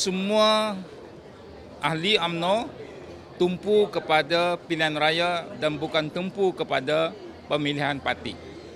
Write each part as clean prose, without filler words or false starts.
semua ahli UMNO tumpu kepada pilihan raya dan bukan tumpu kepada pemilihan parti.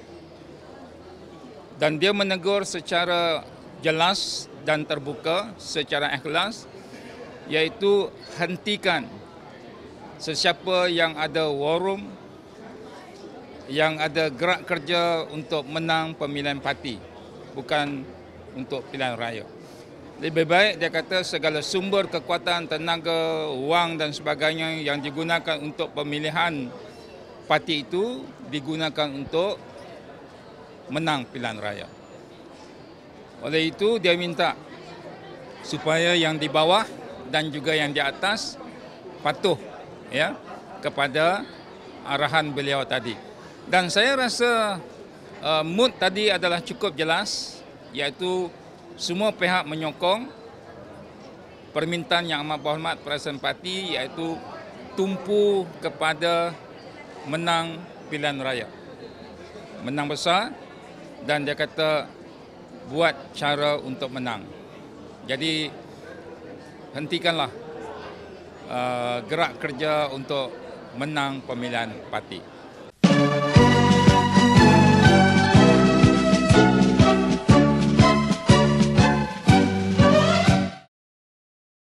Dan dia menegur secara jelas dan terbuka, secara ikhlas, iaitu hentikan sesiapa yang ada war room, yang ada gerak kerja untuk menang pemilihan parti, bukan untuk pilihan raya. Lebih baik dia kata segala sumber kekuatan, tenaga, wang dan sebagainya yang digunakan untuk pemilihan parti itu digunakan untuk menang pilihan raya. Oleh itu dia minta supaya yang di bawah dan juga yang di atas patuh kepada arahan beliau tadi. Dan saya rasa mood tadi adalah cukup jelas, iaitu semua pihak menyokong permintaan yang amat berhormat Presiden Parti, iaitu tumpu kepada menang pilihan raya. Menang besar, dan dia kata buat cara untuk menang. Jadi hentikanlah gerak kerja untuk menang pemilihan parti.